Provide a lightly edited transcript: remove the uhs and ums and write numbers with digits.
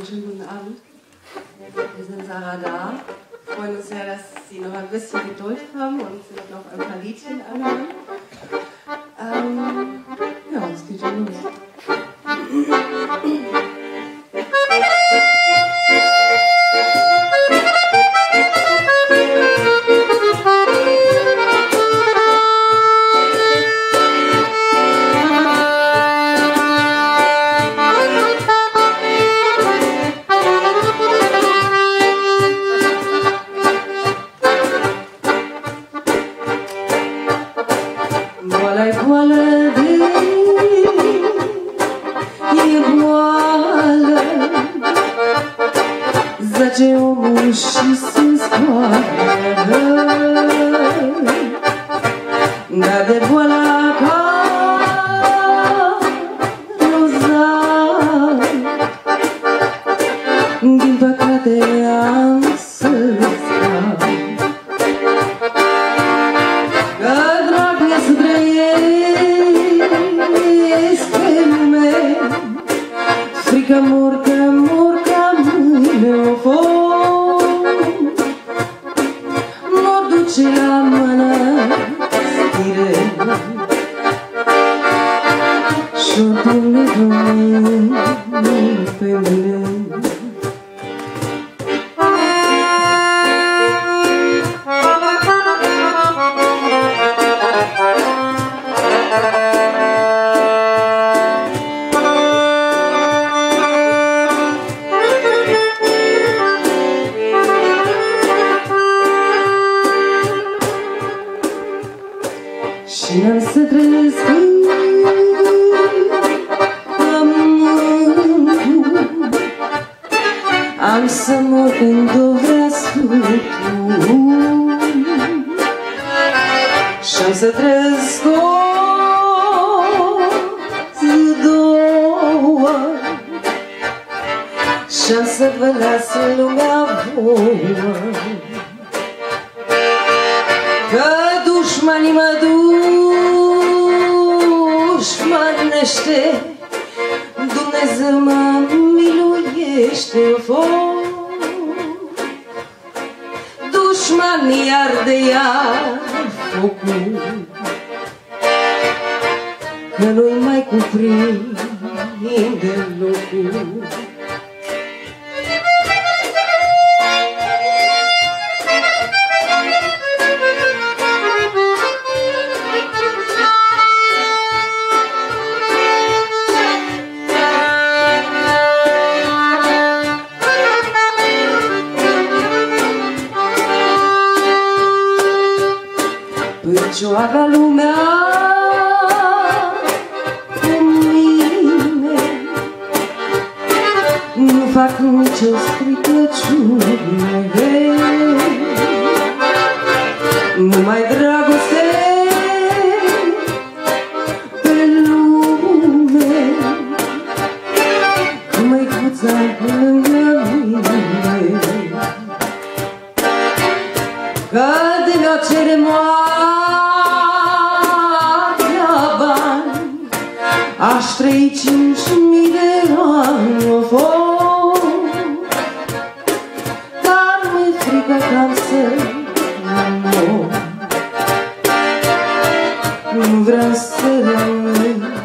wunderschönen guten Abend. Wir sind Sarah da. Wir freuen uns sehr, dass Sie noch ein bisschen Geduld haben und sich noch ein paar Liedchen anhören. Ja, es geht schon los. Voilà, voilà, et voilà, zaczęło się składać. Nade voilà rosa, din păcate am să scap. Frica morca, morca, mâine o foc, mă duce la mănăstire și-o pune Domnul pe mine. Și n-am să trăiesc am să mor când-o vrea sfântul și-am să trăiesc o zi, două și-am să vă las lumea vouă. Că dușmanii mă dușmanește, Dumnezeu mă miluiește. Dușmanii arde iar focul, că nu-i mai cuprinde locul. Ce-o avea lumea cu mine, nu fac nicio stricăciune, numai dragoste pe lume, cu măicuța lângă mine, că de mi-o cere aș trăi 5.000 de ani, o foc, dar mi-e frică că am să mor. Nu vreau să rămân